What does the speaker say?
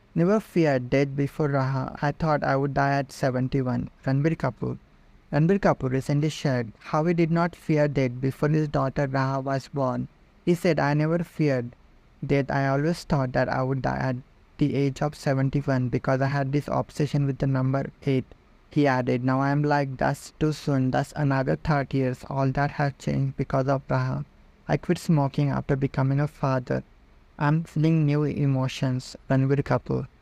Never feared death before Raha. I thought I would die at 71. Ranbir Kapoor. Ranbir Kapoor recently shared how he did not fear death before his daughter Raha was born. He said, I never feared death. I always thought that I would die at the age of 71 because I had this obsession with the number 8. He added, now I am like, that's too soon. That's another 30 years. All that has changed because of Raha. I quit smoking after becoming a father. I'm feeling new emotions. Ranbir Kapoor.